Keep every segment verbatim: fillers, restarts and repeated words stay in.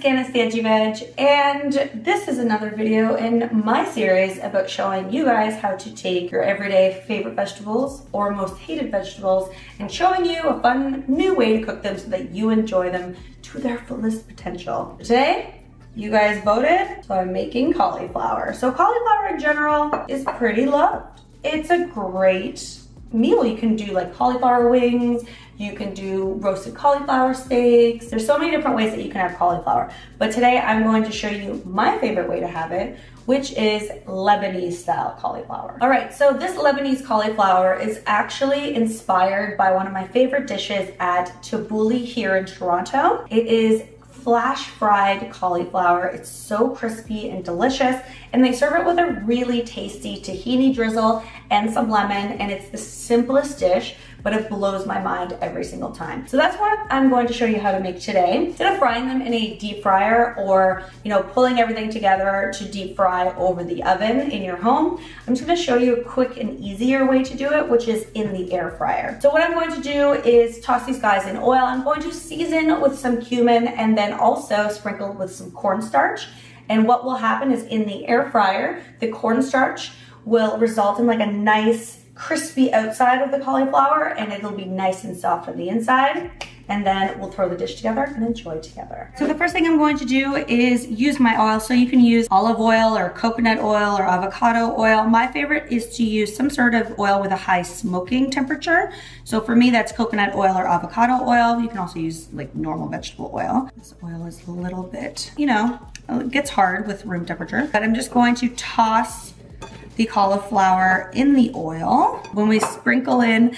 Scanna Veg, and this is another video in my series about showing you guys how to take your everyday favorite vegetables or most hated vegetables and showing you a fun new way to cook them so that you enjoy them to their fullest potential. Today, you guys voted, so I'm making cauliflower. So cauliflower in general is pretty loved. It's a great meal. You can do like cauliflower wings, you can do roasted cauliflower steaks. There's so many different ways that you can have cauliflower. But today I'm going to show you my favorite way to have it, which is Lebanese style cauliflower. All right, so this Lebanese cauliflower is actually inspired by one of my favorite dishes at Tabbouleh here in Toronto. It is flash fried cauliflower. It's so crispy and delicious, and they serve it with a really tasty tahini drizzle and some lemon, and it's the simplest dish, but it blows my mind every single time. So that's what I'm going to show you how to make today. Instead of frying them in a deep fryer or, you know, pulling everything together to deep fry over the oven in your home, I'm just gonna show you a quick and easier way to do it, which is in the air fryer. So what I'm going to do is toss these guys in oil. I'm going to season with some cumin and then also sprinkle with some cornstarch. And what will happen is in the air fryer, the cornstarch will result in like a nice crispy outside of the cauliflower, and it'll be nice and soft on the inside. And then we'll throw the dish together and enjoy together. So the first thing I'm going to do is use my oil. So you can use olive oil or coconut oil or avocado oil. My favorite is to use some sort of oil with a high smoking temperature. So for me, that's coconut oil or avocado oil. You can also use like normal vegetable oil. This oil is a little bit, you know, it gets hard with room temperature, but I'm just going to toss the cauliflower in the oil. When we sprinkle in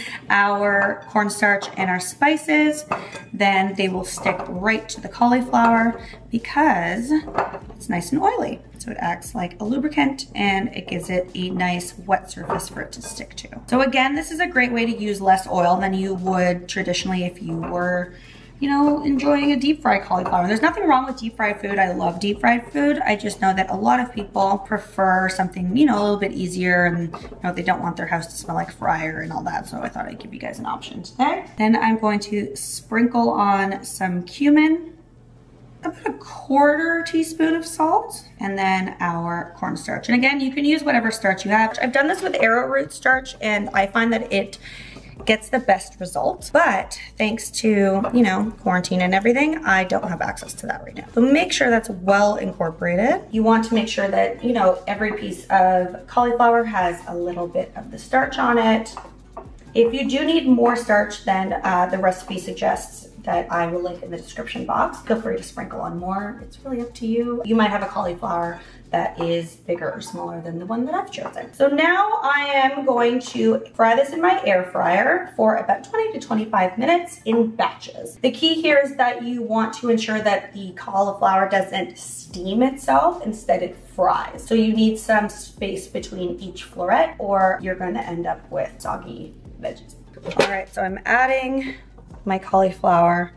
our cornstarch and our spices, then they will stick right to the cauliflower because it's nice and oily. So it acts like a lubricant and it gives it a nice wet surface for it to stick to. So again, this is a great way to use less oil than you would traditionally if you were, you know, enjoying a deep fried cauliflower. There's nothing wrong with deep fried food. I love deep fried food. I just know that a lot of people prefer something, you know, a little bit easier, and you know, they don't want their house to smell like fryer and all that. So I thought I'd give you guys an option today. Then I'm going to sprinkle on some cumin, about a quarter teaspoon of salt, and then our cornstarch. And again, you can use whatever starch you have. I've done this with arrowroot starch, and I find that it gets the best result, but thanks to, you know, quarantine and everything, I don't have access to that right now. So make sure that's well incorporated. You want to make sure that, you know, every piece of cauliflower has a little bit of the starch on it. If you do need more starch than uh, the recipe suggests that I will link in the description box, feel free to sprinkle on more. It's really up to you. You might have a cauliflower that is bigger or smaller than the one that I've chosen. So now I am going to fry this in my air fryer for about twenty to twenty-five minutes in batches. The key here is that you want to ensure that the cauliflower doesn't steam itself, instead it fries. So you need some space between each floret or you're going to end up with soggy veggies. All right, so I'm adding my cauliflower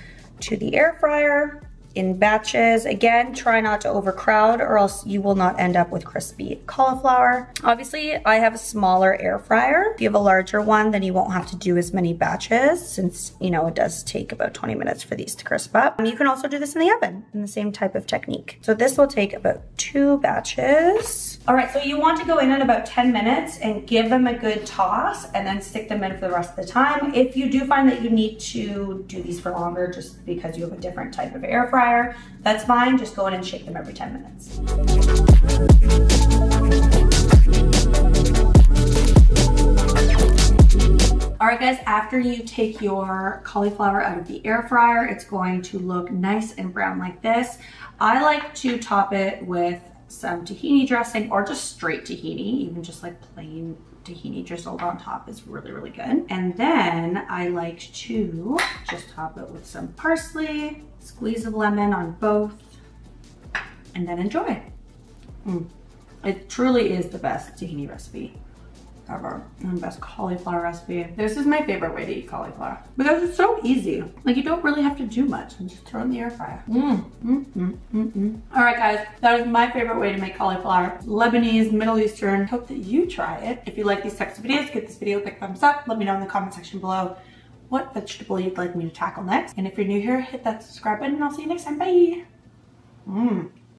to the air fryer in batches. Again, try not to overcrowd or else you will not end up with crispy cauliflower. Obviously, I have a smaller air fryer. If you have a larger one, then you won't have to do as many batches since, you know, it does take about twenty minutes for these to crisp up. And you can also do this in the oven in the same type of technique. So this will take about two batches. All right, so you want to go in in about ten minutes and give them a good toss and then stick them in for the rest of the time. If you do find that you need to do these for longer just because you have a different type of air fryer, that's fine. Just go in and shake them every ten minutes. All right guys, after you take your cauliflower out of the air fryer, it's going to look nice and brown like this. I like to top it with some tahini dressing or just straight tahini, even just like plain tahini drizzled on top is really, really good. And then I like to just top it with some parsley, squeeze of lemon on both, and then enjoy. Mm. It truly is the best tahini recipe ever, and the best cauliflower recipe. This is my favorite way to eat cauliflower because it's so easy. Like you don't really have to do much and just throw it in the air fryer. Mm, mm, mm, mm, mm. All right guys, that is my favorite way to make cauliflower. Lebanese, Middle Eastern. Hope that you try it. If you like these types of videos, give this video a big thumbs up. Let me know in the comment section below what vegetable you'd like me to tackle next. And if you're new here, hit that subscribe button and I'll see you next time. Bye. Mmm.